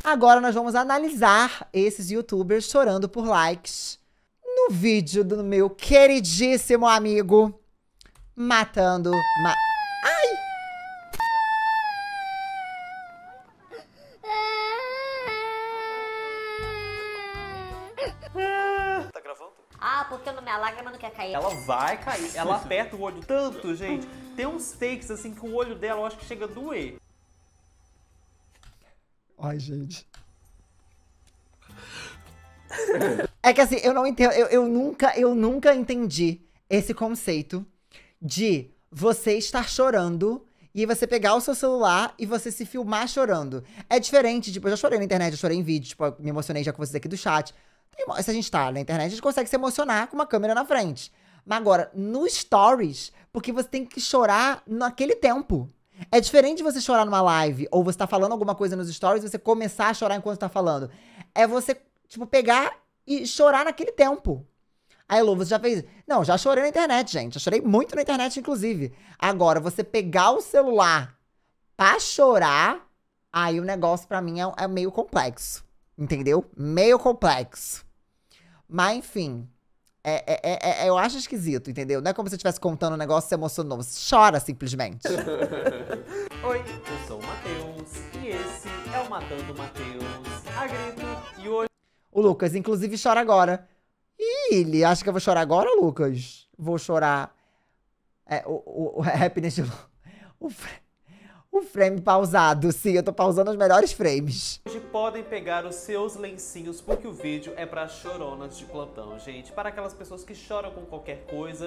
Agora nós vamos analisar esses youtubers chorando por likes no vídeo do meu queridíssimo amigo matando... Ai! Tá gravando? Ah, porque minha lágrima não quer cair. Ela vai cair. Ela aperta o olho tanto, gente. Tem uns takes assim que o olho dela eu acho que chega a doer. Ai, gente. É que assim, eu não entendo, eu nunca entendi esse conceito de você estar chorando e você pegar o seu celular e você se filmar chorando. É diferente, tipo, eu já chorei na internet, eu chorei em vídeo, tipo, eu me emocionei já com vocês aqui do chat. Se a gente tá na internet, a gente consegue se emocionar com uma câmera na frente. Mas agora, no stories, porque você tem que chorar naquele tempo. É diferente de você chorar numa live, ou você tá falando alguma coisa nos stories e você começar a chorar enquanto tá falando. É você, tipo, pegar e chorar naquele tempo. Aí, Lu, você já fez... Não, já chorei na internet, gente. Já chorei muito na internet, inclusive. Agora, você pegar o celular pra chorar, aí o negócio pra mim é meio complexo. Entendeu? Meio complexo. Mas, enfim... eu acho esquisito, entendeu? Não é como se você estivesse contando um negócio e se emocionou. Você chora, simplesmente. Oi, eu sou o Matheus e esse é o Matando Matheus a grito. E hoje... O Lucas, inclusive, chora agora. Ih, ele acha que eu vou chorar agora, Lucas? Vou chorar... o happiness... O frame pausado. Sim, eu tô pausando os melhores frames. Hoje podem pegar os seus lencinhos, porque o vídeo é pra choronas de plantão, gente. Para aquelas pessoas que choram com qualquer coisa.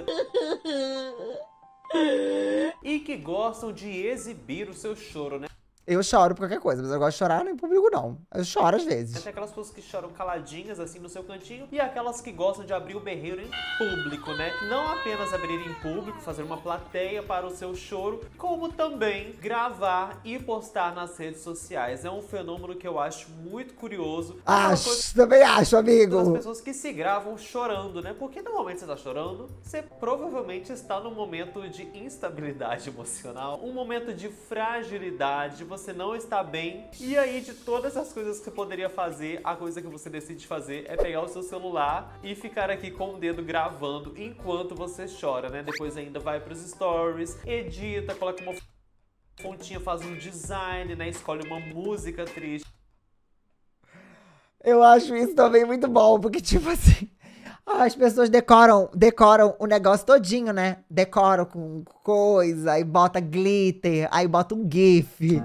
E que gostam de exibir o seu choro, né? Eu choro por qualquer coisa, mas eu gosto de chorar no público, não. Eu choro às vezes. Tem aquelas pessoas que choram caladinhas, assim, no seu cantinho. E aquelas que gostam de abrir o berreiro em público, né? Não apenas abrir em público, fazer uma plateia para o seu choro, como também gravar e postar nas redes sociais. É um fenômeno que eu acho muito curioso. Também acho, amigo. Das pessoas que se gravam chorando, né? Porque no momento que você tá chorando, você provavelmente está num momento de instabilidade emocional, um momento de fragilidade, você não está bem. E aí, de todas as coisas que você poderia fazer, a coisa que você decide fazer é pegar o seu celular e ficar aqui com o dedo gravando enquanto você chora, né? Depois ainda vai pros stories, edita, coloca uma fontinha, faz um design, né? Escolhe uma música triste. Eu acho isso também muito bom, porque, tipo assim, as pessoas decoram o negócio todinho, né? Decoram com coisa, aí bota glitter, aí bota um gif.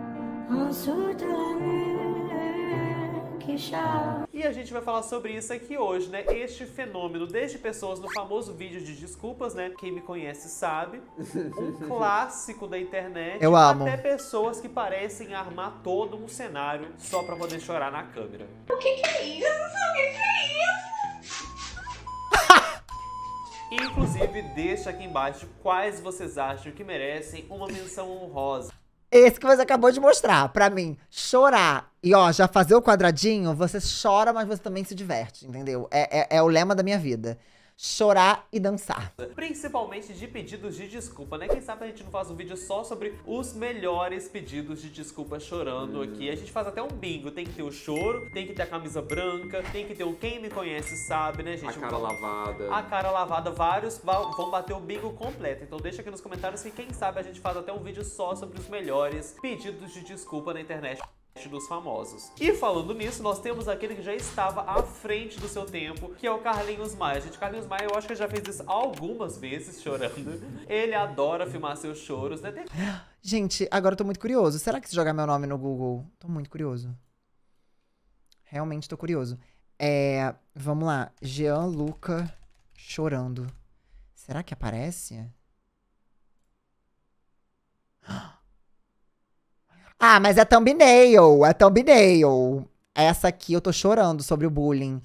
E a gente vai falar sobre isso aqui hoje, né? Este fenômeno, desde pessoas no famoso vídeo de desculpas, né? Quem me conhece sabe. Um clássico da internet. Eu amo. Até pessoas que parecem armar todo um cenário só pra poder chorar na câmera. O que é isso? O que é isso? Inclusive, deixa aqui embaixo quais vocês acham que merecem uma menção honrosa. Esse que você acabou de mostrar, pra mim, chorar e, ó, já fazer o quadradinho, você chora, mas você também se diverte, entendeu? É o lema da minha vida. Chorar e dançar. Principalmente de pedidos de desculpa, né? Quem sabe a gente não faz um vídeo só sobre os melhores pedidos de desculpa chorando aqui. A gente faz até um bingo. Tem que ter o choro, tem que ter a camisa branca, tem que ter o quem me conhece sabe, né, gente? A cara lavada. A cara lavada, vários vão bater o bingo completo. Então deixa aqui nos comentários que quem sabe a gente faz até um vídeo só sobre os melhores pedidos de desculpa na internet dos famosos. E falando nisso, nós temos aquele que já estava à frente do seu tempo, que é o Carlinhos Maia. Gente, Carlinhos Maia, eu acho que já fez isso algumas vezes, chorando. Ele adora filmar seus choros, né? Gente, agora eu tô muito curioso. Será que se jogar meu nome no Google? Tô muito curioso. Realmente tô curioso. Vamos lá. Gianluca chorando. Será que aparece? Ah, mas é thumbnail, é thumbnail. Essa aqui eu tô chorando sobre o bullying.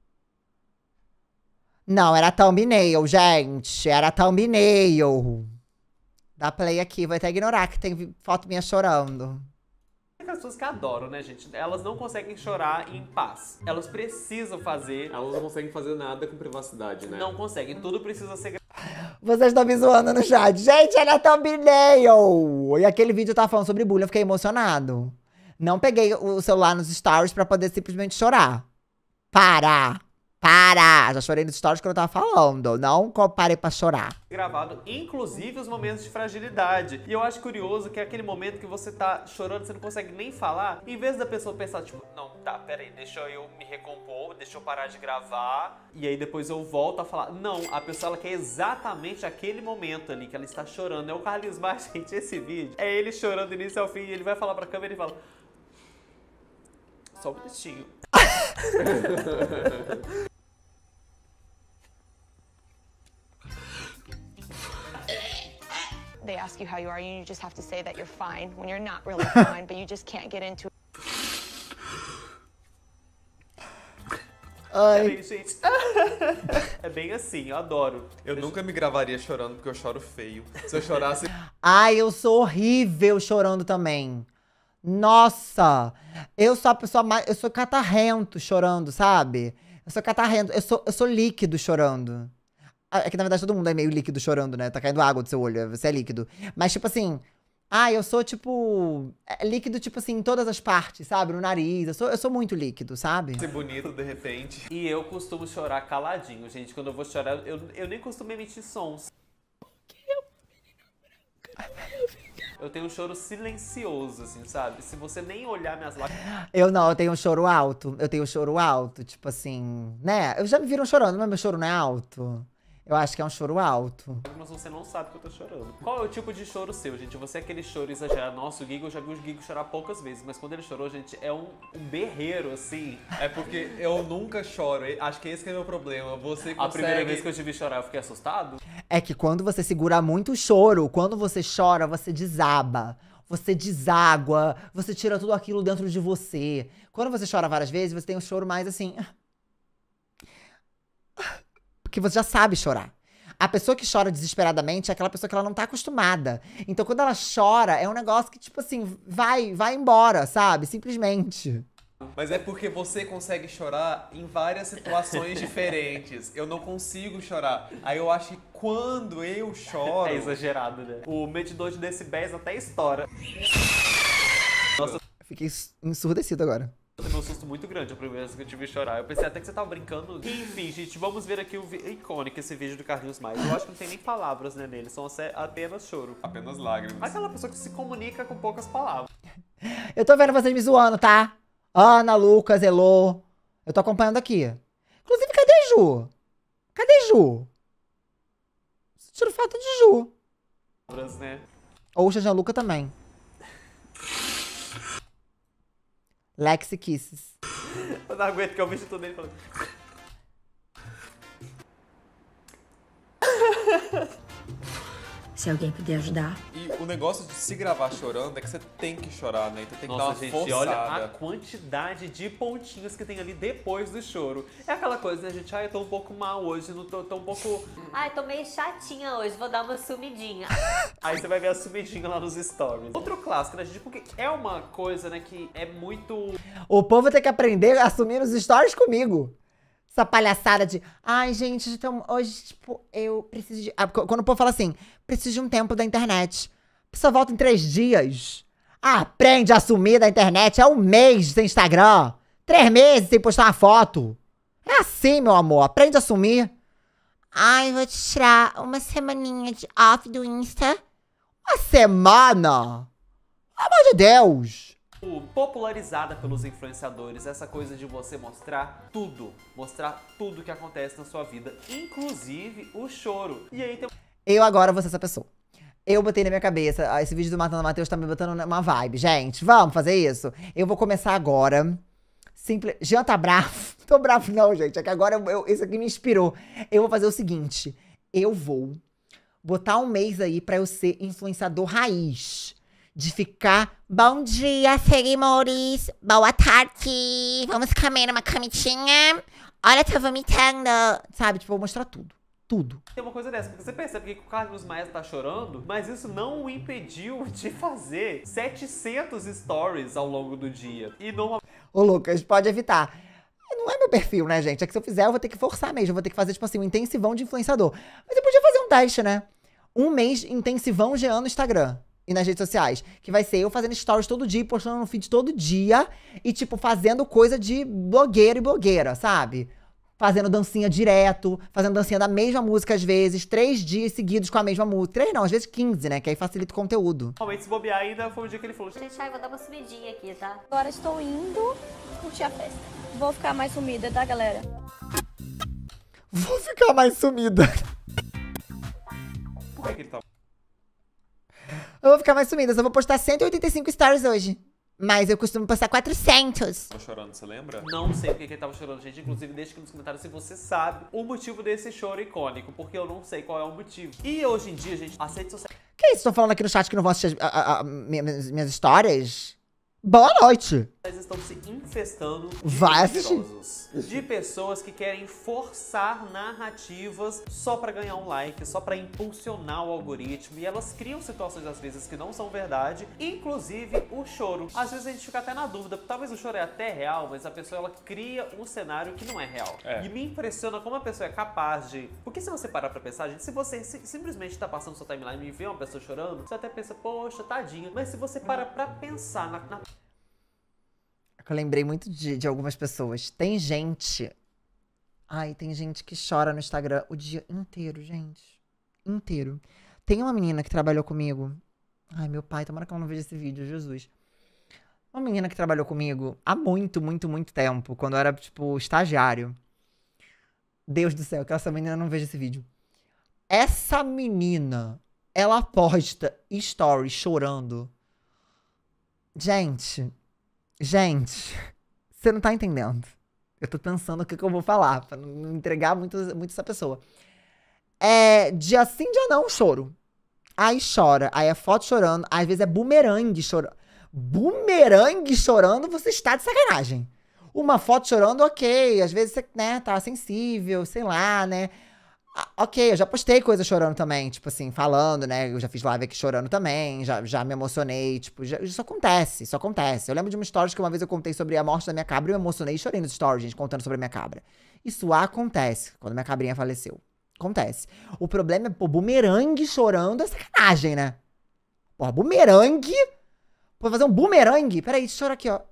Não, era thumbnail, gente. Era thumbnail. Dá play aqui, vou até ignorar que tem foto minha chorando. Aquelas pessoas que adoram, né, gente? Elas não conseguem chorar em paz. Elas precisam fazer... Elas não conseguem fazer nada com privacidade, né? Não conseguem. Tudo precisa ser... Vocês estão me zoando no chat. Gente, era thumbnail! E aquele vídeo tava falando sobre bullying, eu fiquei emocionado. Não peguei o celular nos stories pra poder simplesmente chorar. Para! Já chorei nos stories quando eu tava falando. Não parei pra chorar. Gravado, inclusive os momentos de fragilidade. E eu acho curioso que é aquele momento que você tá chorando, você não consegue nem falar. Em vez da pessoa pensar, tipo, não, tá, peraí, deixa eu me recompor, deixa eu parar de gravar. E aí depois eu volto a falar. Não, a pessoa, ela quer exatamente aquele momento ali que ela está chorando. É o Carlinhos Maia, gente, esse vídeo. É ele chorando do início ao fim e ele vai falar pra câmera e fala... Só um minutinho. They ask you how you are, and you just have to say that you're fine when you're not really fine, but you just can't get into it. Ai. Peraí, gente. É bem assim, eu adoro. Eu nunca me gravaria chorando porque eu choro feio. Se eu chorasse... Ai, eu sou horrível chorando também. Nossa! Eu sou a pessoa mais... Eu sou catarrento chorando, sabe? Eu sou catarrento. Eu sou líquido chorando. É que, na verdade, todo mundo é meio líquido chorando, né? Tá caindo água do seu olho, você é líquido. Mas, tipo assim... eu sou, tipo... líquido, tipo assim, em todas as partes, sabe? No nariz. Eu sou muito líquido, sabe? Ser bonito, de repente. E eu costumo chorar caladinho, gente. Quando eu vou chorar, eu nem costumo emitir sons. Eu tenho um choro silencioso, assim, sabe? Se você nem olhar minhas lágrimas... Eu tenho um choro alto. Eu tenho um choro alto, tipo assim... Né? Eu já me viram chorando, mas meu choro não é alto. Eu acho que é um choro alto. Mas você não sabe que eu tô chorando. Qual é o tipo de choro seu, gente? Você é aquele choro exagerado. Nossa, o Gigo, eu já vi o Gigo chorar poucas vezes. Mas quando ele chorou, gente, é um berreiro, assim. É porque eu nunca choro. Acho que esse que é o meu problema. Você consegue... A primeira vez que eu te vi chorar, eu fiquei assustado. É que quando você segura muito o choro, quando você chora, você desaba. Você deságua. Você tira tudo aquilo dentro de você. Quando você chora várias vezes, você tem um choro mais assim... Porque você já sabe chorar. A pessoa que chora desesperadamente é aquela pessoa que ela não tá acostumada. Então, quando ela chora, é um negócio que, tipo assim, vai embora, sabe? Simplesmente. Mas é porque você consegue chorar em várias situações diferentes. Eu não consigo chorar. Aí eu acho que quando eu choro... É exagerado, né? O medidor de decibéis até estoura. Nossa, Eu fiquei ensurdecido agora. eu tomei um susto muito grande a primeira vez que eu te vi chorar. Eu pensei até que você tava brincando. Enfim, gente, vamos ver aqui o icônico, esse vídeo do Carlinhos Maia. Eu acho que não tem nem palavras, né, nele. São apenas choro. Apenas lágrimas. Aquela pessoa que se comunica com poucas palavras. Eu tô vendo vocês me zoando, tá? Ana, Lucas, Elô. Eu tô acompanhando aqui. Inclusive, cadê Ju? Cadê Ju? Tiro falta de Ju. Palavras, né? Ou o Jean Luca também. Lexi Kisses. Eu não aguento que eu vejo tudo dele falando. Se alguém puder ajudar. E o negócio de se gravar chorando é que você tem que chorar, né? Então tem que dar Nossa, uma gente, forçada. olha a quantidade de pontinhos que tem ali depois do choro. É aquela coisa, né, gente? Eu tô um pouco mal hoje, não tô um pouco... Ai, tô meio chatinha hoje, vou dar uma sumidinha. Aí você vai ver a sumidinha lá nos stories. Outro clássico, né, gente? Porque é uma coisa, né, que é muito... O povo tem que aprender a assumir os stories comigo. Essa palhaçada de... Ai, gente, então, hoje, tipo, eu preciso de... Quando o povo fala assim, preciso de um tempo da internet. A pessoa volta em 3 dias. Aprende a assumir da internet. É um mês sem Instagram. 3 meses sem postar uma foto. É assim, meu amor. Aprende a assumir. Ai, vou tirar uma semaninha de off do Insta. Uma semana? Pelo amor de Deus. Popularizada pelos influenciadores, essa coisa de você mostrar tudo que acontece na sua vida, inclusive o choro. E aí tem... Eu agora vou ser essa pessoa. Eu botei na minha cabeça, esse vídeo do Matando Matheus tá me botando uma vibe. Gente, vamos fazer isso? Eu vou começar agora. Jean tá bravo. Tô bravo não, gente. É que agora isso aqui me inspirou. Eu vou fazer o seguinte. Eu vou botar um mês aí pra eu ser influenciador raiz. De ficar, bom dia, seguimores, boa tarde, vamos comer uma comidinha, olha, tô vomitando, sabe, tipo, vou mostrar tudo, tudo. Tem uma coisa dessa, porque você percebe que o Carlinhos Maia tá chorando, mas isso não o impediu de fazer 700 stories ao longo do dia. E não... Ô, Lucas, pode evitar. Não é meu perfil, né, gente, é que se eu fizer eu vou ter que forçar mesmo, eu vou ter que fazer, tipo assim, um intensivão de influenciador. Mas eu podia fazer um teste, né? Um mês intensivão Jean no Instagram. e nas redes sociais. Que vai ser eu fazendo stories todo dia, postando no feed todo dia. E, tipo, fazendo coisa de blogueiro e blogueira, sabe? Fazendo dancinha direto, fazendo dancinha da mesma música às vezes, 3 dias seguidos com a mesma música. 3 não, às vezes 15, né? Que aí facilita o conteúdo. Realmente, se bobear ainda, foi um dia que ele falou: Gente, ai, vou dar uma sumidinha aqui, tá? Agora estou indo curtir a festa. Vou ficar mais sumida, tá, galera? Vou ficar mais sumida. Por que ele tá... Eu vou ficar mais sumida, só vou postar 185 stories hoje. Mas eu costumo postar 400. Tava chorando, você lembra? Não sei porque que ele tava chorando, gente. Inclusive, deixa aqui nos comentários se você sabe o motivo desse choro icônico, porque eu não sei qual é o motivo. E hoje em dia, gente, as redes sociais... Que isso? Tô falando aqui no chat que não vão assistir minhas histórias? Boa noite. estão se infestando de Vai assistir. mentirosos, de pessoas que querem forçar narrativas só pra ganhar um like, só pra impulsionar o algoritmo, e elas criam situações às vezes que não são verdade, inclusive o choro. Às vezes a gente fica até na dúvida, talvez o choro é até real, mas a pessoa ela cria um cenário que não é real. E me impressiona como a pessoa é capaz de... Porque se você parar pra pensar, gente, se você simplesmente tá passando sua timeline e vê uma pessoa chorando, você até pensa, poxa, tadinha. Mas se você para pra pensar na... Eu lembrei muito de algumas pessoas. Tem gente... Ai, tem gente que chora no Instagram o dia inteiro, gente. Inteiro. Tem uma menina que trabalhou comigo. Ai, meu pai, tomara que ela não veja esse vídeo, Jesus. Uma menina que trabalhou comigo há muito tempo, quando eu era, tipo, estagiário. Deus do céu, que essa menina não veja esse vídeo. Essa menina, ela posta stories chorando. Gente, você não tá entendendo. Eu tô pensando o que eu vou falar, pra não entregar muito essa pessoa. É dia sim, dia não, choro. Aí chora, aí é foto chorando, às vezes é bumerangue chorando. Bumerangue chorando, você está de sacanagem. Uma foto chorando, ok, às vezes você, né, tá sensível, sei lá, né. Ok, eu já postei coisa chorando também, tipo assim, falando, né, eu já fiz live aqui chorando também, já me emocionei, tipo, isso acontece, isso acontece. Eu lembro de uma stories que uma vez eu contei sobre a morte da minha cabra e eu me emocionei e chorei nos stories, gente, contando sobre a minha cabra. Isso acontece, quando minha cabrinha faleceu. Acontece. O problema é, pô, bumerangue chorando é sacanagem, né? Porra, bumerangue? Pô, fazer um bumerangue? Peraí, deixa eu chorar aqui, ó.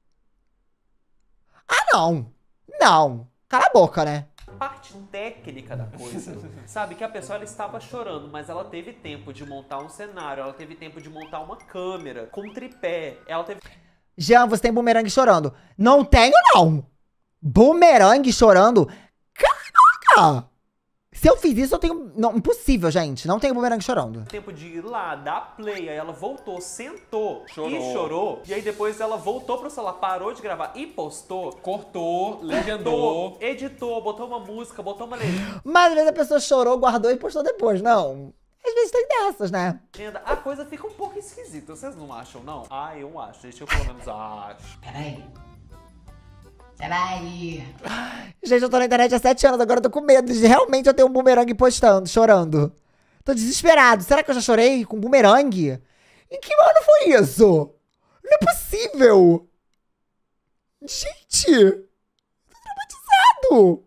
Ah, não! Não! Cala a boca, né? Parte técnica da coisa, sabe? Que a pessoa ela estava chorando, mas ela teve tempo de montar um cenário, ela teve tempo de montar uma câmera com tripé, ela teve... Jean, você tem bumerangue chorando? Não tenho, não! Bumerangue chorando? Caraca! Se eu fiz isso, eu tenho... Não, impossível, gente. Não tenho bumerangue chorando. tempo de ir lá, dar play, aí ela voltou, sentou Chorou. e chorou. E aí depois ela voltou pro celular, parou de gravar e postou. Cortou, legendou. Editou, botou uma música, botou uma legenda. Mas às vezes a pessoa chorou, guardou e postou depois. Não. Às vezes tem dessas, né? A coisa fica um pouco esquisita, vocês não acham, não? Ah, eu acho, gente, eu pelo menos acho. Peraí. Sai daí. Gente, eu tô na internet há 7 anos, agora eu tô com medo de realmente eu ter um bumerangue postando, chorando. Tô desesperado. Será que eu já chorei com bumerangue? Em que ano foi isso? Não é possível. Gente, tô traumatizado.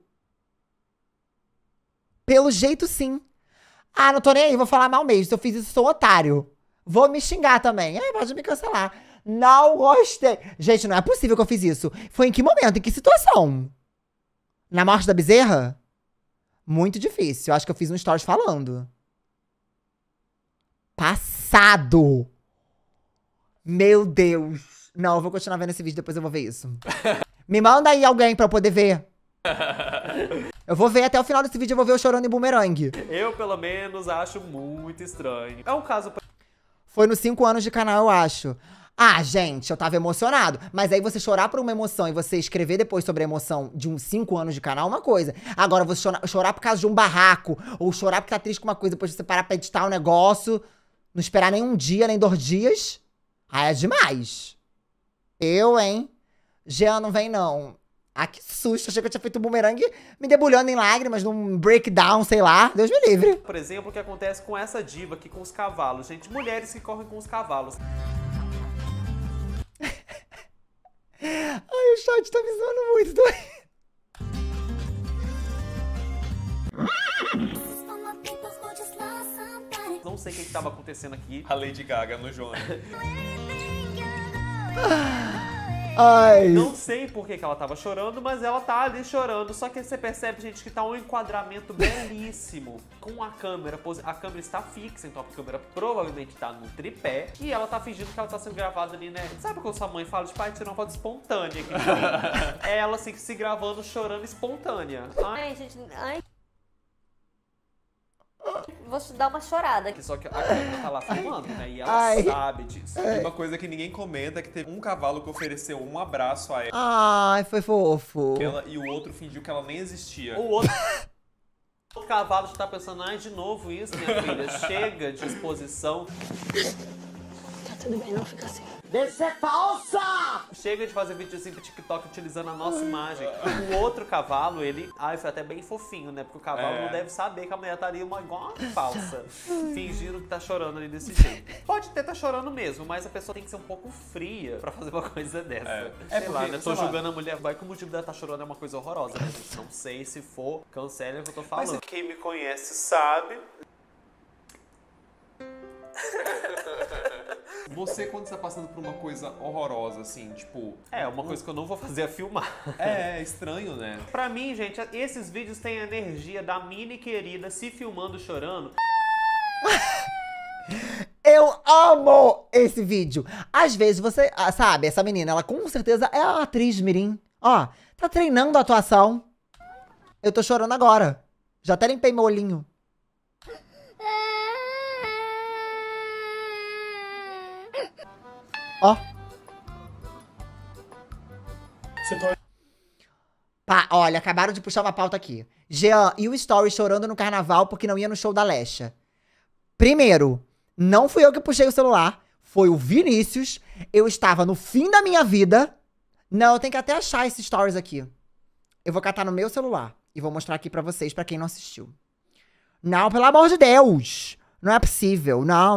Pelo jeito, sim. Ah, não tô nem aí, vou falar mal mesmo. Se eu fiz isso, sou otário. Vou me xingar também. Pode me cancelar. Não gostei. Gente, não é possível que eu fiz isso. Foi em que momento? Em que situação? Na morte da bezerra? Muito difícil. Eu acho que eu fiz um stories falando. Passado. Meu Deus. Não, eu vou continuar vendo esse vídeo, depois eu vou ver isso. Me manda aí alguém pra eu poder ver. Eu vou ver até o final desse vídeo, eu vou ver eu chorando em bumerangue. Eu, pelo menos, acho muito estranho. É um caso... Foi nos 5 anos de canal, eu acho. Ah, gente, eu tava emocionado. Mas aí você chorar por uma emoção e você escrever depois sobre a emoção de uns 5 anos de canal é uma coisa. Agora, você chorar por causa de um barraco, ou chorar porque tá triste com uma coisa, depois você parar pra editar um negócio, não esperar nem um dia, nem 2 dias, aí é demais. Hein? Jean, não vem não. Ah, que susto. Achei que eu tinha feito um bumerangue me debulhando em lágrimas, num breakdown, sei lá. Deus me livre. Por exemplo, o que acontece com essa diva aqui com os cavalos. Gente, mulheres que correm com os cavalos. Ai, o chat tá me zoando muito. Não sei o que tava acontecendo aqui. A Lady Gaga no Jonas. Ai. Não sei por que ela tava chorando, mas ela tá ali chorando. Só que você percebe, gente, que tá um enquadramento belíssimo com a câmera. A câmera está fixa, então a câmera provavelmente tá no tripé. E ela tá fingindo que ela tá sendo gravada ali, né? Sabe quando sua mãe fala, tipo, pai, tirou uma foto espontânea aqui? É ela assim, se gravando, chorando espontânea. Ai, gente, ai. Vou te dar uma chorada aqui. Só que a câmera tá lá filmando, né? E ela Ai. sabe disso. E uma coisa que ninguém comenta é que teve um cavalo que ofereceu um abraço a ela, Ai, foi fofo. e o outro fingiu que ela nem existia. O outro... O cavalo já tá pensando, ai, de novo isso, minha filha. Chega de exposição. Tá tudo bem, não fica assim. Isso é falsa! Chega de fazer videozinho pro TikTok utilizando a nossa imagem. O outro cavalo, ele... Ai, foi até bem fofinho, né? Porque o cavalo não deve saber que a mulher estaria igual uma falsa. Fingindo que tá chorando ali desse jeito. Pode até tá chorando mesmo, mas a pessoa tem que ser um pouco fria pra fazer uma coisa dessa. Sei lá, né? Tô julgando a mulher. Vai que o motivo dela tá chorando é uma coisa horrorosa. Né? Não sei, se for, cancele o que eu tô falando. Mas quem me conhece sabe... Você, quando está passando por uma coisa horrorosa, assim, tipo... É, uma coisa que eu não vou fazer é filmar. É estranho, né? Pra mim, gente, esses vídeos têm a energia da mini querida se filmando chorando. Eu amo esse vídeo. Às vezes você, sabe, essa menina, ela com certeza é a atriz mirim. Ó, tá treinando a atuação. Eu tô chorando agora. Já até limpei meu olhinho. Ó. Pá, olha, acabaram de puxar uma pauta aqui. Jean e o Story chorando no carnaval porque não ia no show da Lesha. Primeiro, não fui eu que puxei o celular. Foi o Vinícius. Eu estava no fim da minha vida. Não, eu tenho que até achar esses stories aqui. Eu vou catar no meu celular. E vou mostrar aqui pra vocês, pra quem não assistiu. Não, pelo amor de Deus. Não é possível. Não.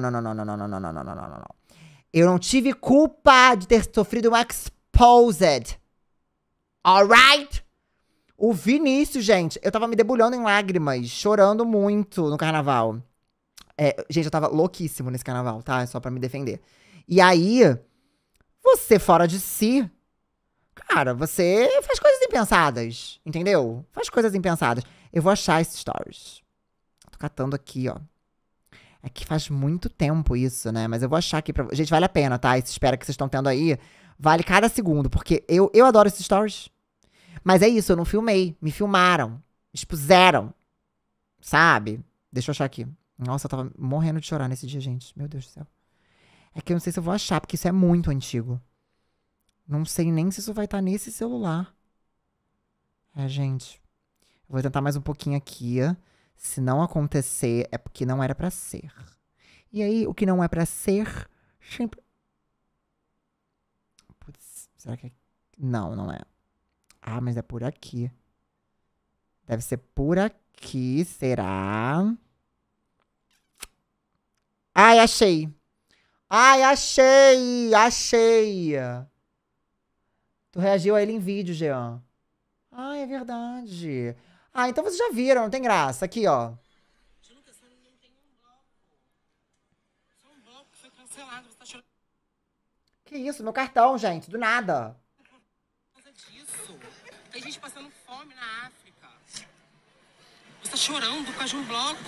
Eu não tive culpa de ter sofrido um exposed. Alright? O Vinícius, gente, eu tava me debulhando em lágrimas, chorando muito no carnaval. Gente, eu tava louquíssimo nesse carnaval, tá? É só pra me defender. E aí, você fora de si, cara, você faz coisas impensadas, entendeu? Faz coisas impensadas. Eu vou achar esses stories. Tô catando aqui, ó. É que faz muito tempo isso, né? Mas eu vou achar aqui pra... Gente, vale a pena, tá? Esse espera que vocês estão tendo aí, vale cada segundo. Porque eu adoro esses stories. Mas é isso, eu não filmei. Me filmaram. Me expuseram. Sabe? Deixa eu achar aqui. Nossa, eu tava morrendo de chorar nesse dia, gente. Meu Deus do céu. É que eu não sei se eu vou achar, porque isso é muito antigo. Não sei nem se isso vai estar nesse celular. Gente. Eu vou tentar mais um pouquinho aqui. Se não acontecer, é porque não era pra ser. E aí, o que não é pra ser, sempre... Putz, será que é... Não, não é. Ah, mas é por aqui. Deve ser por aqui, será? Ai, achei. Ai, achei! Achei! Tu reagiu a ele em vídeo, Jean. Ai, é verdade. Ah, então vocês já viram, não tem graça. Aqui, ó. Que isso? Meu cartão, gente. Do nada. Tem gente passando fome na África. Você tá chorando por causa de um bloco.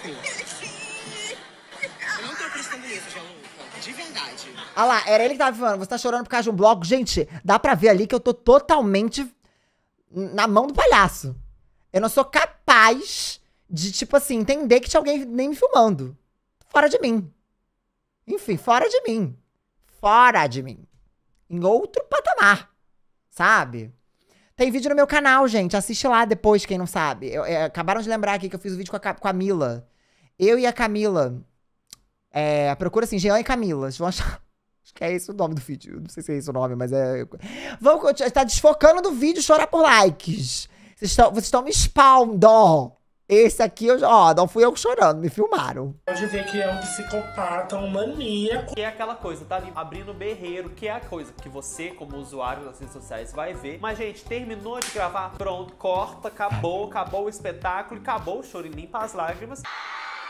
Eu não tô acreditando nisso, Gianluca. De verdade. Ah lá, era ele que tava falando. Você tá chorando por causa de um bloco. Gente, dá pra ver ali que eu tô totalmente na mão do palhaço. Eu não sou capaz de, tipo assim, entender que tinha alguém nem me filmando. Fora de mim. Enfim, fora de mim. Fora de mim. Em outro patamar. Sabe? Tem vídeo no meu canal, gente. Assiste lá depois, quem não sabe. Acabaram de lembrar aqui que eu fiz o vídeo com a Mila. Eu e a Camila. Procura assim, Jean e Camila. Vocês vão achar... Acho que é esse o nome do vídeo. Não sei se é esse o nome, mas é... Vamos continuar. Tá desfocando do vídeo chorar por likes. Vocês estão me spawning. Esse aqui, não fui eu chorando, me filmaram. Pode ver que é um psicopata, um maníaco. Que é aquela coisa, tá ali abrindo berreiro, que é a coisa que você, como usuário das redes sociais, vai ver. Mas, gente, terminou de gravar, pronto, corta, acabou o espetáculo, acabou o choro e limpa as lágrimas.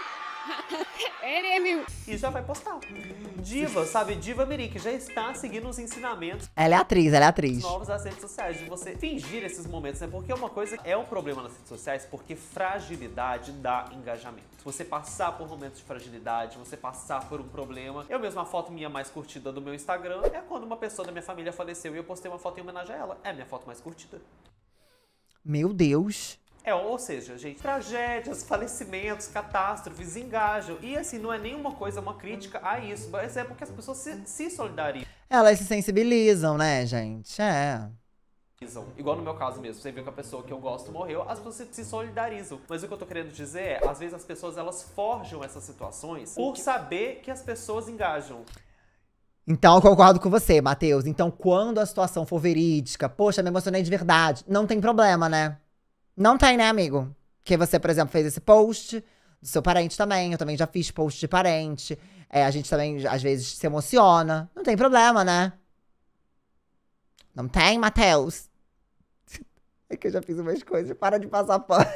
E já vai postar. Diva, sabe? Diva Meri, que já está seguindo os ensinamentos Ela é atriz. novos das redes sociais, de você fingir esses momentos, né? Porque uma coisa é um problema nas redes sociais, porque fragilidade dá engajamento. Se você passar por momentos de fragilidade, você passar por um problema. Eu mesmo, a foto minha mais curtida do meu Instagram é quando uma pessoa da minha família faleceu e eu postei uma foto em homenagem a ela. É a minha foto mais curtida. Meu Deus. Ou seja, gente, tragédias, falecimentos, catástrofes engajam. E assim, não é nenhuma coisa, uma crítica a isso, mas é porque as pessoas se solidarizam. Elas se sensibilizam, né, gente? É. Igual no meu caso mesmo, você viu que a pessoa que eu gosto morreu, as pessoas se solidarizam. Mas o que eu tô querendo dizer é, às vezes as pessoas, elas forjam essas situações por saber que as pessoas engajam. Então, eu concordo com você, Matheus. Então, quando a situação for verídica, poxa, me emocionei de verdade, não tem problema, né? Não tem, né, amigo? Porque você, por exemplo, fez esse post do seu parente também. Eu também já fiz post de parente. A gente também, às vezes, se emociona. Não tem problema, né? Não tem, Matheus? É que eu já fiz umas coisas. Para de passar pano.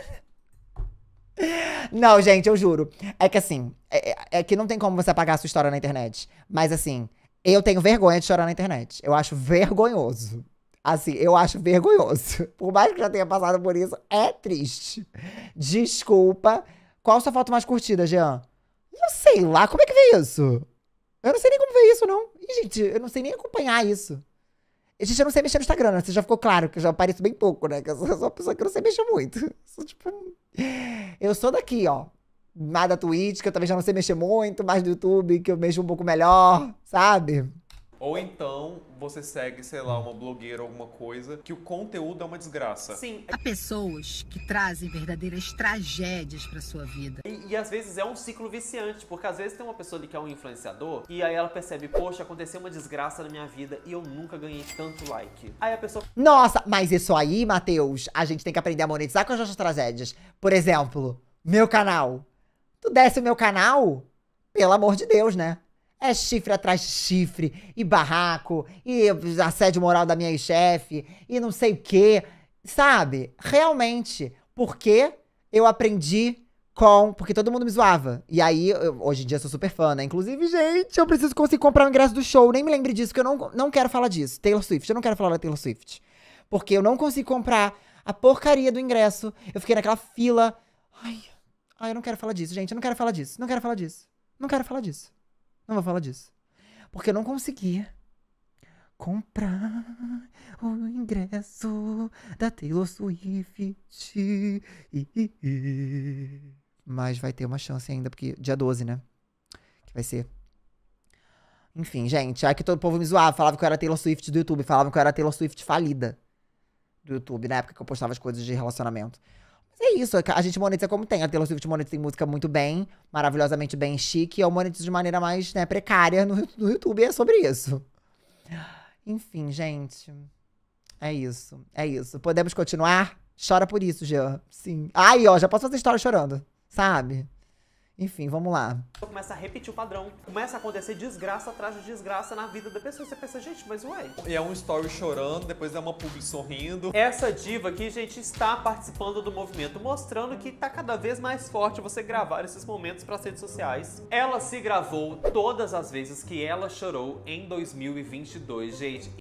Não, gente, eu juro. É que assim, é que não tem como você apagar a sua história na internet. Mas assim, eu tenho vergonha de chorar na internet. Eu acho vergonhoso. Assim, eu acho vergonhoso. Por mais que eu já tenha passado por isso, é triste. Desculpa. Qual a sua foto mais curtida, Jean? Eu sei lá, como é que vê isso? Eu não sei nem como ver isso, não. Ih, gente, eu não sei nem acompanhar isso. Gente, eu não sei mexer no Instagram, né? Você já ficou claro que eu já apareço bem pouco, né? Que eu sou uma pessoa que não sei mexer muito. Eu sou daqui, ó. Mais da Twitch, que eu também já não sei mexer muito. Mais do YouTube, que eu mexo um pouco melhor, sabe? Ou então, você segue, sei lá, uma blogueira ou alguma coisa, que o conteúdo é uma desgraça. Sim. Há pessoas que trazem verdadeiras tragédias pra sua vida. E às vezes é um ciclo viciante, porque às vezes tem uma pessoa ali que é um influenciador, e aí ela percebe, poxa, aconteceu uma desgraça na minha vida e eu nunca ganhei tanto like. Aí a pessoa... Nossa, mas isso aí, Matheus, a gente tem que aprender a monetizar com as nossas tragédias. Por exemplo, meu canal. Tu desce o meu canal, pelo amor de Deus, né? É chifre atrás de chifre, e barraco, e assédio moral da minha ex-chefe, e não sei o quê, sabe? Realmente, porque eu aprendi porque todo mundo me zoava. E aí, hoje em dia, eu sou super fã, né? Inclusive, gente, eu preciso conseguir comprar o ingresso do show, nem me lembre disso, porque eu não quero falar disso. Taylor Swift, eu não quero falar da Taylor Swift. Porque eu não consigo comprar a porcaria do ingresso. Eu fiquei naquela fila. Ai, eu não quero falar disso, gente, eu não quero falar disso, não quero falar disso. Não quero falar disso. Não vou falar disso. Porque eu não consegui comprar o ingresso da Taylor Swift. Mas vai ter uma chance ainda, porque dia 12, né? Que vai ser. Enfim, gente, aí que todo o povo me zoava, falava que eu era Taylor Swift do YouTube, falavam que eu era Taylor Swift falida do YouTube, na época que eu postava as coisas de relacionamento. É isso, a gente monetiza como tem. A Taylor Swift monetiza música muito bem, maravilhosamente bem chique. Eu monetizo de maneira mais, né, precária no YouTube, e é sobre isso. Enfim, gente. É isso, é isso. Podemos continuar? Chora por isso, Jean. Sim. Ai, ó, já posso fazer história chorando, sabe? Enfim, vamos lá. Começa a repetir o padrão. Começa a acontecer desgraça atrás de desgraça na vida da pessoa. Você pensa, gente, mas ué. E é um story chorando, depois é uma publi sorrindo. Essa diva aqui, gente, está participando do movimento, mostrando que tá cada vez mais forte você gravar esses momentos para as redes sociais. Ela se gravou todas as vezes que ela chorou em 2022, gente.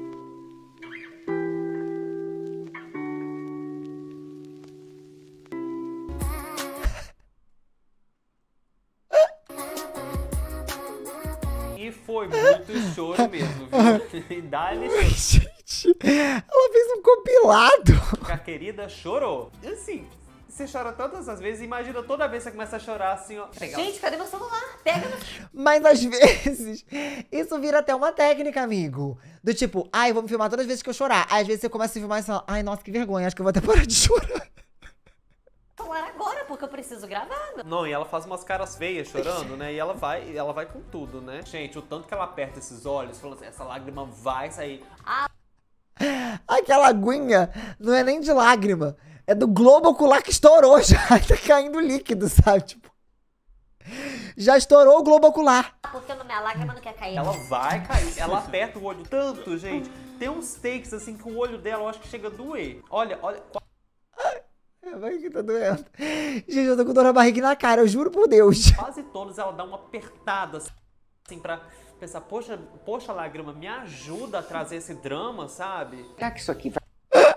Foi muito choro mesmo, viu? E dá-lhe choro. Gente, ela fez um compilado. A querida chorou. E assim, você chora tantas as vezes, imagina toda vez que você começa a chorar assim, ó. Gente, cadê meu celular? Pega no... Mas às vezes, isso vira até uma técnica, amigo. Do tipo, eu vou me filmar todas as vezes que eu chorar. Aí às vezes você começa a se filmar e fala, ai, nossa, que vergonha, acho que eu vou até parar de chorar. Agora, porque eu preciso gravar. Não, e ela faz umas caras feias chorando, né? E ela vai com tudo, né? Gente, o tanto que ela aperta esses olhos, falando assim, essa lágrima vai sair. Aquela aguinha não é nem de lágrima, é do globo ocular que estourou já. Tá caindo líquido, sabe? Tipo, já estourou o globo ocular. Porque a lágrima não quer cair. Ela vai cair, ela aperta o olho tanto, gente. Tem uns takes assim que o olho dela eu acho que chega a doer. Olha. barriga tá doendo. Gente, eu tô com dor na barriga e na cara, eu juro por Deus. Quase todos ela dá uma apertada, assim, pra pensar, poxa, Lágrima, me ajuda a trazer esse drama, sabe? Será que isso aqui vai...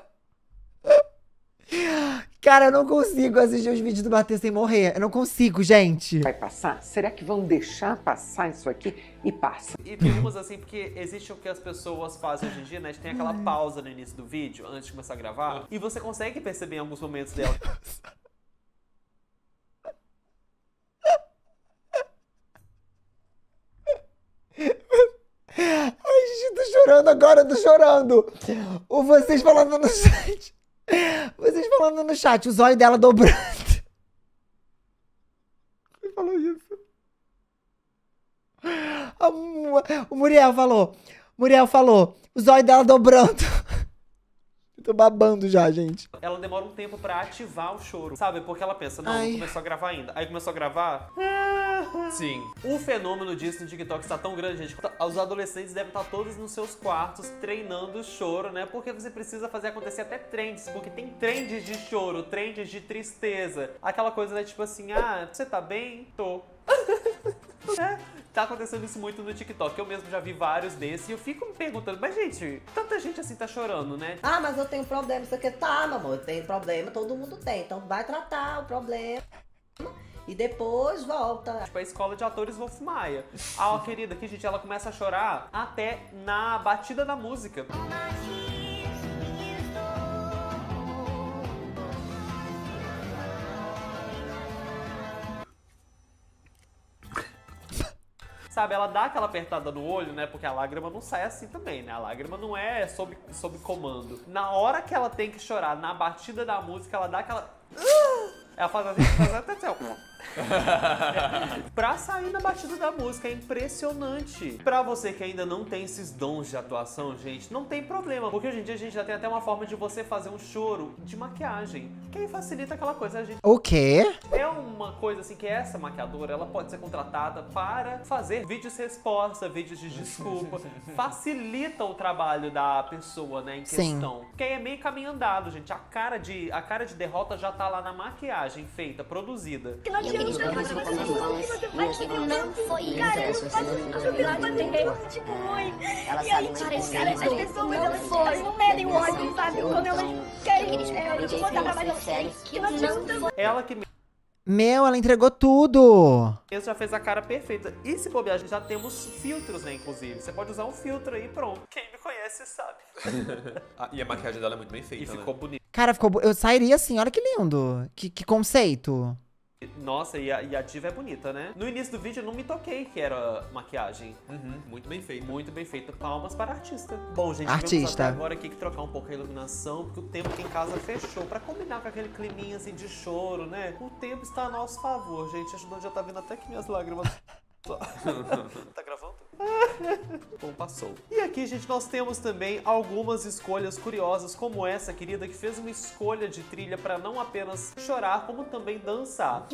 Cara, eu não consigo assistir os vídeos do Matheus sem morrer. Eu não consigo, gente. Vai passar? Será que vão deixar passar isso aqui? E passa. E tem umas assim, porque existe o que as pessoas fazem hoje em dia, né? Tem aquela pausa no início do vídeo, antes de começar a gravar. E você consegue perceber em alguns momentos dela. Ai, gente, tô chorando agora, eu tô chorando. Ou vocês falando no chat. Vocês falando no chat, o zóio dela dobrando. Quem falou isso? O Muriel falou, o zóio dela dobrando. Eu tô babando já, gente. Ela demora um tempo pra ativar o choro, sabe? Porque ela pensa, não começou a gravar ainda. Aí começou a gravar. Sim. O fenômeno disso no TikTok está tão grande, gente. Os adolescentes devem estar todos nos seus quartos treinando o choro, né? Porque você precisa fazer acontecer até trends. Porque tem trends de choro, trends de tristeza. Aquela coisa, né? Tipo assim, você tá bem? Tô. Tá acontecendo isso muito no TikTok. Eu mesmo já vi vários desses e eu fico me perguntando, mas gente, tanta gente assim tá chorando, né? Mas eu tenho problema, isso aqui tá, meu amor, eu tenho problema, todo mundo tem. Então vai tratar o problema e depois volta. Tipo, a escola de atores Wolf Maia. A querida aqui, gente, ela começa a chorar até na batida da música. Sabe, ela dá aquela apertada no olho, né? Porque a lágrima não sai assim também, né? A lágrima não é sob comando. Na hora que ela tem que chorar, na batida da música, ela dá aquela... Ela faz assim, até céu. Pra sair na batida da música, é impressionante. Pra você que ainda não tem esses dons de atuação, gente, não tem problema. Porque hoje em dia a gente já tem até uma forma de você fazer um choro de maquiagem. Que aí facilita aquela coisa, a gente... O quê? É uma coisa assim que essa maquiadora, ela pode ser contratada para fazer vídeos resposta, vídeos de desculpa. Facilita o trabalho da pessoa, né, em questão. Sim. Porque aí é meio caminho andado, gente. A cara de derrota já tá lá na maquiagem feita, produzida. Não adianta, não foi, cara, eu não faço e aí, tipo, as pessoas, elas não medem o ódio, sabe? Quando elas querem botar pra mais que não adianta. Ela que Meu, ela entregou tudo. mesmo já fez a cara perfeita. E se bobear, já temos filtros, né, inclusive. Você pode usar um filtro aí e pronto. Quem me conhece sabe. E a maquiagem dela é muito bem feita, E ficou bonito. Cara, eu sairia assim, olha que lindo. Que conceito. Nossa, e a diva é bonita, né? No início do vídeo eu não me toquei que era maquiagem. Muito bem feita. Muito bem feita. Palmas para a artista. Bom, gente, Artista. vamos até agora aqui que trocar um pouco a iluminação, porque o tempo aqui em casa fechou. Pra combinar com aquele climinha assim de choro, né? O tempo está a nosso favor, gente. Ajudando, já tá vendo até que minhas lágrimas... Tá gravando? Bom, passou. E aqui, gente, nós temos também algumas escolhas curiosas, como essa querida que fez uma escolha de trilha pra não apenas chorar, como também dançar.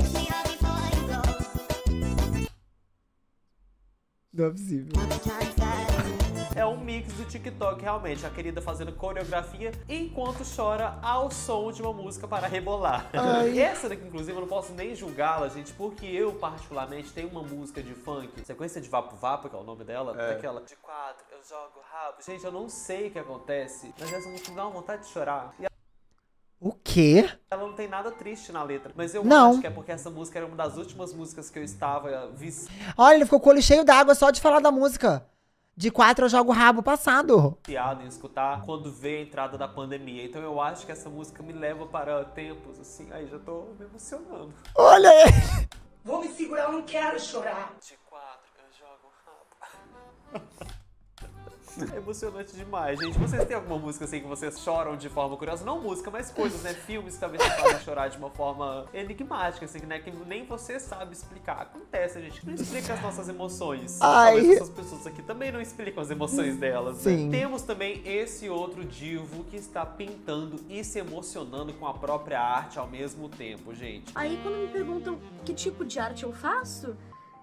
Não é possível. É um mix do TikTok, realmente. A querida fazendo coreografia enquanto chora ao som de uma música para rebolar. Essa daqui, inclusive, eu não posso nem julgá-la, gente, porque eu, particularmente, tenho uma música de funk, sequência de Vapo Vapo, que é o nome dela, daquela de 4, eu jogo rabo. Gente, eu não sei o que acontece, mas essa música me dá uma vontade de chorar. E O quê? ela não tem nada triste na letra, mas eu Não. acho que é porque essa música era uma das últimas músicas que eu estava Olha, ele ficou com o olho cheio d'água só de falar da música. De 4 eu jogo rabo passado. viciado em escutar quando veio a entrada da pandemia. Então eu acho que essa música me leva para tempos, assim, aí já tô me emocionando. Olha ele. Vou me segurar, eu não quero chorar. De 4, eu jogo rabo. É emocionante demais, gente. Vocês têm alguma música assim que vocês choram de forma curiosa? Não música, mas coisas, né? Filmes que talvez vocês fazem chorar de uma forma enigmática, assim, né? Que nem você sabe explicar. Acontece, a gente não explica as nossas emoções. Talvez essas pessoas aqui também não explicam as emoções delas, né? Sim. Temos também esse outro divo que está pintando e se emocionando com a própria arte ao mesmo tempo, gente. Aí quando me perguntam que tipo de arte eu faço,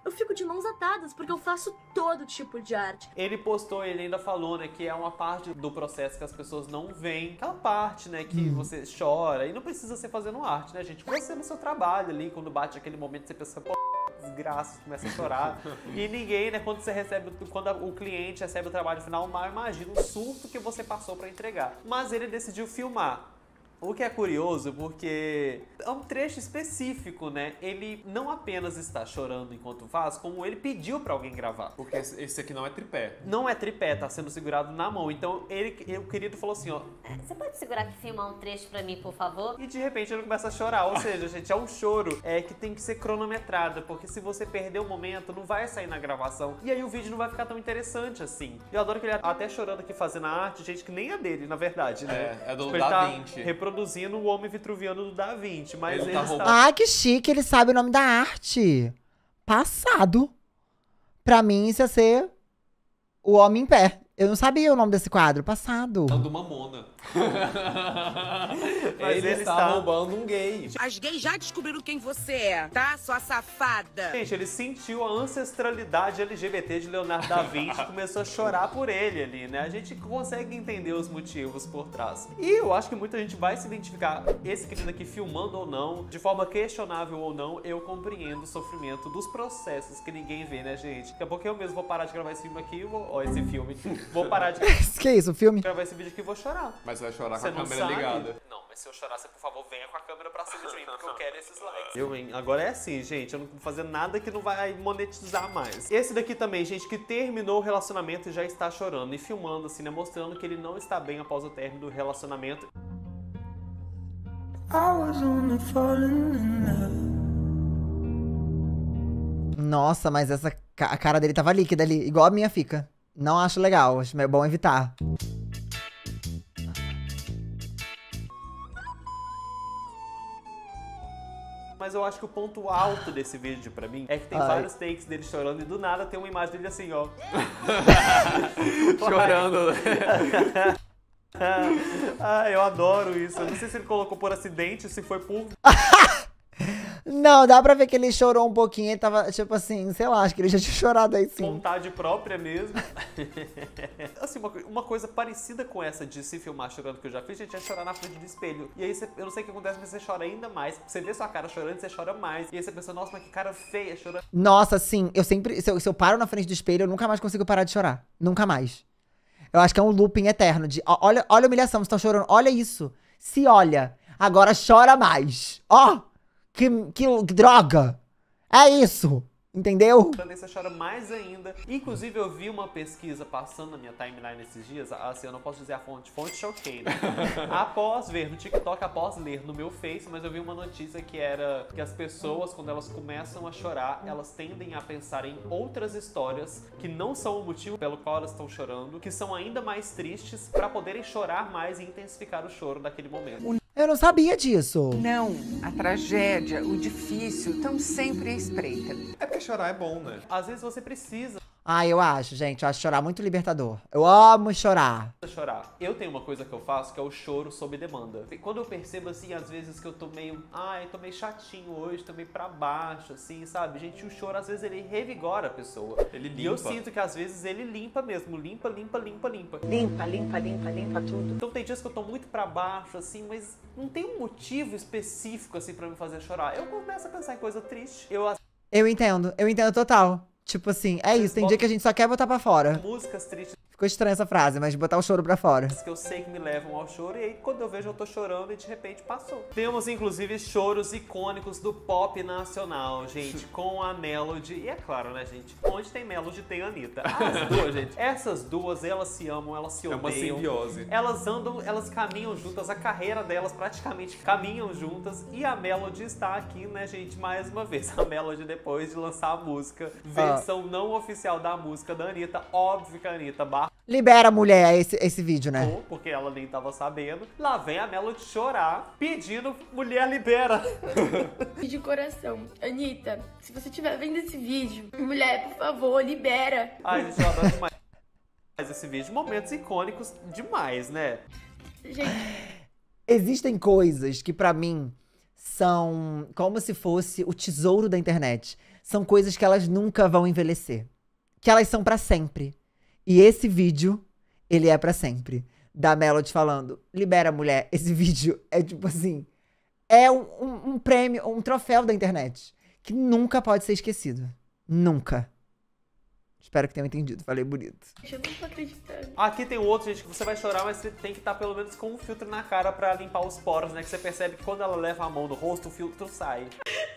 eu fico de mãos atadas, porque eu faço todo tipo de arte. Ele postou, ele ainda falou, né, que é uma parte do processo que as pessoas não veem. Aquela parte, né, que você chora. E não precisa ser fazendo arte, né, gente? Você no seu trabalho ali, quando bate aquele momento, você pensa, pô, desgraça, começa a chorar. E ninguém, né, quando o cliente recebe o trabalho final, mal imagina o surto que você passou pra entregar. Mas ele decidiu filmar. O que é curioso, porque é um trecho específico, né? Ele não apenas está chorando enquanto faz, como ele pediu pra alguém gravar. Porque esse aqui não é tripé. Não é tripé, tá sendo segurado na mão. Então, o querido falou assim, ó... Você pode segurar aqui e filmar um trecho pra mim, por favor? E de repente ele começa a chorar. Ou seja, gente, é um choro que tem que ser cronometrado. Porque se você perder o momento, não vai sair na gravação. E aí o vídeo não vai ficar tão interessante assim. Eu adoro que ele até chorando aqui fazendo a arte, gente, que nem é dele, na verdade, né? É do Tipo, Da ele tá Vinci. Reproduzindo o homem vitruviano do Da Vinci. Mas ele Ah, que chique, ele sabe o nome da arte. Passado. Pra mim, isso ia ser O Homem em Pé. Eu não sabia o nome desse quadro. Passado. Do Mamona. Mas ele está roubando um gay. As gays já descobriram quem você é, tá, sua safada? Gente, ele sentiu a ancestralidade LGBT de Leonardo da Vinci e começou a chorar por ele ali, né? A gente consegue entender os motivos por trás. E eu acho que muita gente vai se identificar, esse querido aqui filmando ou não, de forma questionável ou não, eu compreendo o sofrimento dos processos que ninguém vê, né, gente? Daqui a pouco eu mesmo vou parar de gravar esse filme aqui, esse filme. Vou parar de Que isso, o filme? gravar esse vídeo aqui e vou chorar. Mas você vai chorar Você com a não câmera sabe? ligada. Não, mas se eu chorar, você, por favor, venha com a câmera pra cima de mim, porque eu quero esses likes. Eu, hein? Agora é assim, gente, eu não vou fazer nada que não vai monetizar mais. Esse daqui também, gente, que terminou o relacionamento e já está chorando e filmando, assim, né, mostrando que ele não está bem após o término do relacionamento. Nossa, mas a cara dele tava líquida ali, igual a minha fica. Não acho legal, acho bom evitar. Mas eu acho que o ponto alto desse vídeo pra mim é que tem vários takes dele chorando e do nada tem uma imagem dele assim, ó. Chorando. Ah, eu adoro isso. Eu não sei se ele colocou por acidente, se foi por... Não, dá pra ver que ele chorou um pouquinho, ele tava, tipo assim, sei lá, acho que ele já tinha chorado aí sim. Vontade própria mesmo. Assim, uma coisa parecida com essa de se filmar chorando que eu já fiz, gente, é chorar na frente do espelho. E aí, eu não sei o que acontece, mas você chora ainda mais. Você vê sua cara chorando, você chora mais. E aí você pensa, nossa, mas que cara feia, chorando. Nossa, sim, eu sempre, se eu paro na frente do espelho, eu nunca mais consigo parar de chorar. Nunca mais. Eu acho que é um looping eterno de, olha a humilhação, você tá chorando, olha isso. Se olha, agora chora mais. Ó! Que droga! É isso! Entendeu? Aí você chora mais ainda. Inclusive, eu vi uma pesquisa passando na minha timeline esses dias. Assim, eu não posso dizer a fonte choquei, né? Após ver no TikTok, após ler no meu Face, mas eu vi uma notícia que era que as pessoas, quando elas começam a chorar, elas tendem a pensar em outras histórias que não são o motivo pelo qual elas estão chorando, que são ainda mais tristes, pra poderem chorar mais e intensificar o choro daquele momento. Eu não sabia disso. Não, a tragédia, o difícil, estão sempre à espreita. É porque chorar é bom, né? Às vezes você precisa Ah, eu acho, gente. Eu acho chorar muito libertador. Eu amo chorar. chorar. Eu tenho uma coisa que eu faço, que é o choro sob demanda. Quando eu percebo, assim, às vezes que eu tô meio... Ai, tô meio chatinho hoje, tô meio pra baixo, assim, sabe? Gente, o choro, às vezes, ele revigora a pessoa. Ele limpa. E eu sinto que, às vezes, ele limpa mesmo. Limpa. Limpa tudo. Então tem dias que eu tô muito pra baixo, assim, mas não tem um motivo específico, assim, pra me fazer chorar. Eu começo a pensar em coisa triste. Eu entendo total. Tipo assim, é isso, tem dia que a gente só quer botar pra fora. Músicas tristes. Ficou estranha essa frase, mas botar o choro pra fora. Que eu sei que me levam ao choro, e aí quando eu vejo eu tô chorando e de repente passou. Temos inclusive choros icônicos do pop nacional, gente, com a Melody. E é claro, né, gente, onde tem Melody tem a Anitta. As duas, gente. Essas duas, elas se amam, elas se odeiam. É uma simbiose. Elas andam, elas caminham juntas, a carreira delas praticamente caminham juntas. E a Melody está aqui, né, gente, mais uma vez. A Melody, depois de lançar a música, versão não oficial da música da Anitta, óbvio que a Anitta libera a mulher esse vídeo, né? Porque ela nem tava sabendo. Lá vem a Melody chorar, pedindo mulher libera. De coração, Anitta, se você estiver vendo esse vídeo, mulher, por favor, libera. Ai, gente, eu adoro demais esse vídeo. Momentos icônicos demais, né? Gente. Existem coisas que pra mim são como se fosse o tesouro da internet. são coisas que elas nunca vão envelhecer. Que elas são pra sempre. E esse vídeo, ele é pra sempre. Da Melody falando, libera a mulher. Esse vídeo é tipo assim, é um prêmio, um troféu da internet. Que nunca pode ser esquecido. Nunca. Espero que tenham entendido. Falei bonito. Eu não tô acreditando. Aqui tem outro, gente, que você vai chorar, mas você tem que estar pelo menos com um filtro na cara pra limpar os poros, né? Que você percebe que quando ela leva a mão no rosto, o filtro sai.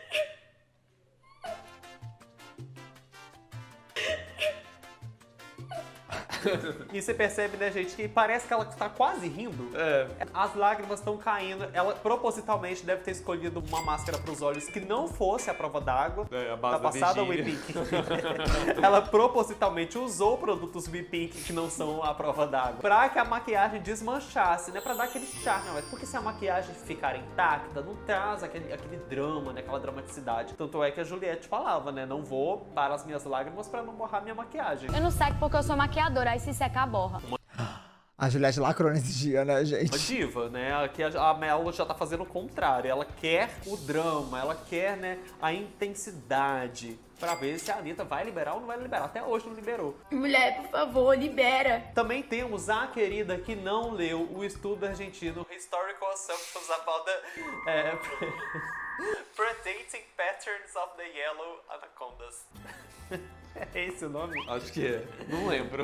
E você percebe, né, gente, que parece que ela tá quase rindo. As lágrimas estão caindo. Ela propositalmente deve ter escolhido uma máscara pros olhos que não fosse a prova d'água. A base tá passada o Virgínia. Pink. Ela propositalmente usou produtos Pink que não são a prova d'água pra que a maquiagem desmanchasse, né? Pra dar aquele charme. Mas porque se a maquiagem ficar intacta, não traz aquele drama, né? Aquela dramaticidade. Tanto é que a Juliette falava, né? Não vou parar as minhas lágrimas pra não borrar minha maquiagem. Eu não seco porque eu sou maquiadora, aí se secar, borra. A Juliette lacrou nesse dia, né, gente? Uma diva, né? Aqui a Melo já tá fazendo o contrário. Ela quer o drama, ela quer, né, a intensidade. Pra ver se a Anitta vai liberar ou não vai liberar. Até hoje não liberou. Mulher, por favor, libera. Também temos a querida que não leu o estudo argentino Historical Assumptions about the Predating Patterns of the Yellow Anacondas. É esse o nome? Acho que é. Não lembro.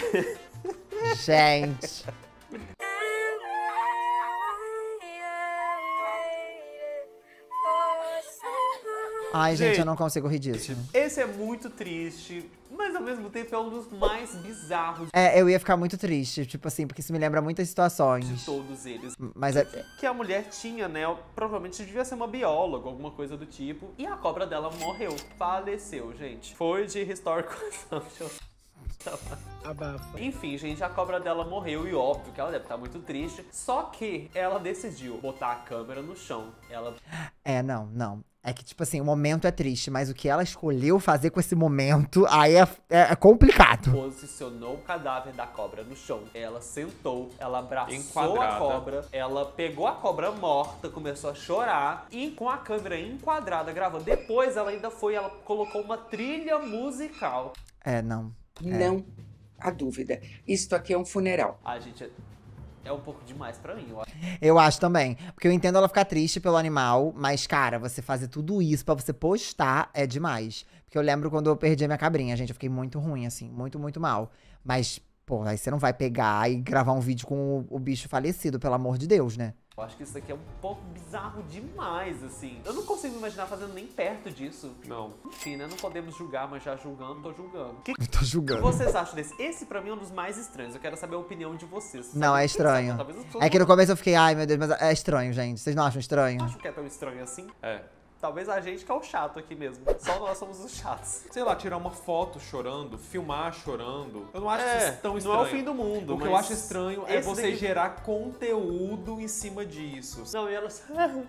Gente. Ai, gente, eu não consigo rir disso. Esse é muito triste, mas ao mesmo tempo é um dos mais bizarros Eu ia ficar muito triste, tipo assim, porque isso me lembra muitas situações. de todos eles. Mas Que a mulher tinha, né? Provavelmente devia ser uma bióloga, alguma coisa do tipo. E a cobra dela morreu, faleceu, gente. Foi de Historical Assumptions. Abafa. Enfim, gente, a cobra dela morreu e óbvio que ela deve estar muito triste. Só que ela decidiu botar a câmera no chão. Ela... não. É que, tipo assim, o momento é triste, mas o que ela escolheu fazer com esse momento, aí é complicado. Posicionou o cadáver da cobra no chão. Ela sentou, ela abraçou Enquadrada. a cobra, ela pegou a cobra morta, começou a chorar e com a câmera enquadrada gravando. Depois ela ainda ela colocou uma trilha musical. Não. Não há dúvida. Isto aqui é um funeral. Ai, gente, é um pouco demais pra mim, eu acho. Eu acho também. Porque eu entendo ela ficar triste pelo animal, mas, cara, você fazer tudo isso pra você postar é demais. Porque eu lembro quando eu perdi a minha cabrinha, gente, eu fiquei muito ruim, assim, muito, muito mal. Mas, pô, aí você não vai pegar e gravar um vídeo com o bicho falecido, pelo amor de Deus, né? Eu acho que isso aqui é um pouco bizarro demais, assim. Eu não consigo me imaginar fazendo nem perto disso. Não. Enfim, né? Não podemos julgar, mas já julgando, tô julgando. Eu tô julgando. O que vocês acham desse? Esse, pra mim, é um dos mais estranhos. Eu quero saber a opinião de vocês. Não, é estranho. Talvez as pessoas É que no começo eu fiquei, ai meu Deus, mas é estranho, gente. Vocês não acham estranho? não acham que é tão estranho assim. É. Talvez a gente que é o chato aqui mesmo. Só nós somos os chatos. Sei lá, tirar uma foto chorando, filmar chorando. Eu não acho isso tão não estranho. é o fim do mundo. O que mas eu acho estranho é esse você daí- gerar conteúdo em cima disso. Não, e elas...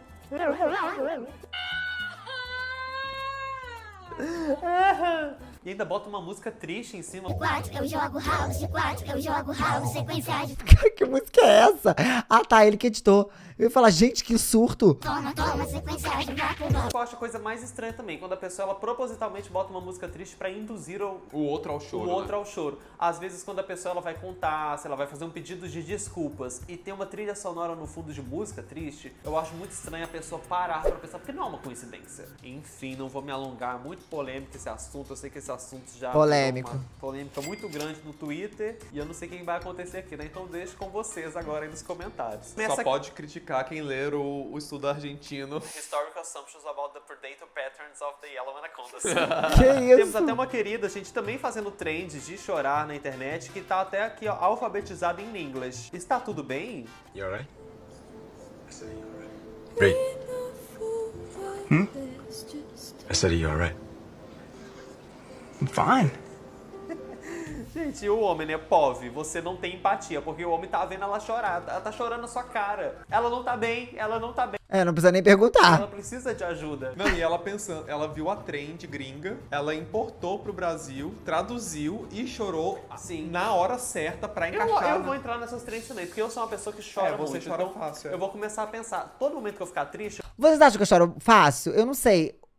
E ainda bota uma música triste em cima. 4 eu jogo house, 4 eu jogo house, sequência de Que música é essa? Ah, tá, ele que editou. Eu ia falar, gente, que surto. toma, sequência de Eu acho a coisa mais estranha também, quando a pessoa ela propositalmente bota uma música triste pra induzir o outro ao choro. ao choro. Às vezes quando a pessoa ela vai contar, se ela vai fazer um pedido de desculpas e tem uma trilha sonora no fundo de música triste, eu acho muito estranho a pessoa parar pra pensar, porque não é uma coincidência. Enfim, não vou me alongar, muito polêmico esse assunto, eu sei que esse assunto já Polêmico. virou uma polêmica muito grande no Twitter e eu não sei o que vai acontecer aqui, né? Então deixo com vocês agora aí nos comentários. Só pode criticar quem ler o estudo argentino. Historical Assumptions about the Predator Patterns of the Yellow Anacondas. Que isso? Temos até uma querida, gente, também fazendo trend de chorar na internet, que tá até aqui, ó, alfabetizada em inglês. Está tudo bem? You alright? I said, you alright? Ray. I said, are you alright? I'm fine. Gente, o homem, né, POV, você não tem empatia, porque o homem tá vendo ela chorar, ela tá chorando na sua cara. Ela não tá bem, ela não tá bem. Não precisa nem perguntar. Ela precisa de ajuda. Não, e ela pensando, ela viu a trend gringa, ela importou pro Brasil, traduziu e chorou na hora certa pra encaixar. Eu vou entrar nessas trends também, porque eu sou uma pessoa que chora você muito. chora então fácil. Eu vou começar a pensar, todo momento que eu ficar triste... Vocês acham que eu choro fácil? Eu não sei.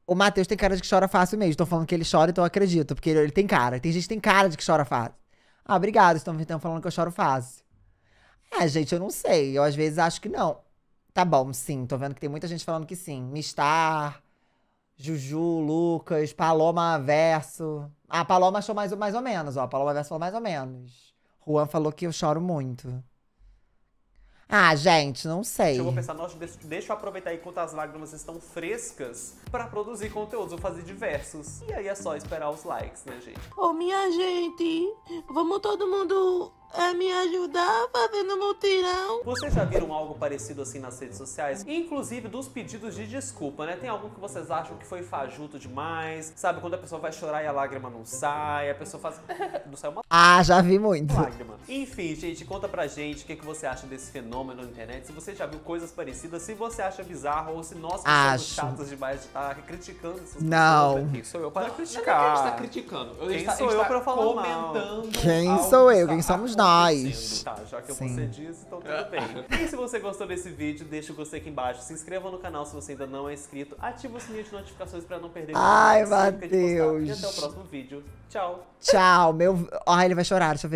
O Matheus tem cara de que chora fácil mesmo. Tô falando que ele chora, então eu acredito. Porque ele tem cara. Tem gente que tem cara de que chora fácil. Ah, obrigado. Estão falando que eu choro fácil. Ah, gente, eu não sei. Eu às vezes acho que não. Tá bom, sim. Tô vendo que tem muita gente falando que sim. Mistar, Juju, Lucas, Paloma Verso. Ah, Paloma achou mais ou menos, ó. Paloma Verso falou mais ou menos. Juan falou que eu choro muito. Ah, gente, não sei. Eu vou pensar, nossa, deixa eu aproveitar enquanto as lágrimas estão frescas pra produzir conteúdos, vou fazer diversos. E aí é só esperar os likes, né, gente? Ô, minha gente, vamos todo mundo me ajudar fazendo mutirão. Vocês já viram algo parecido assim nas redes sociais? Inclusive dos pedidos de desculpa, né? Tem algum que vocês acham que foi fajuto demais? Sabe, quando a pessoa vai chorar e a lágrima não sai, a pessoa faz... não sai uma Ah, já vi muito. lágrima. Enfim, gente, conta pra gente o que você acha desse fenômeno na internet. Se você já viu coisas parecidas, se você acha bizarro ou se nós somos chatos demais de estar criticando essas Não. pessoas. Quem sou eu para Não criticar? é que a gente tá criticando. Quem sou eu pra falar comentando? Quem algo sou que eu? está Quem somos nós? Tá, já que Sim. você disse, então tudo bem. E se você gostou desse vídeo, deixa o gostei aqui embaixo. Se inscreva no canal se você ainda não é inscrito. Ativa o sininho de notificações pra não perder Ai, sempre que a gente postar. Matheus. E até o próximo vídeo. Tchau. Tchau, meu... Ai, ele vai chorar, deixa eu ver.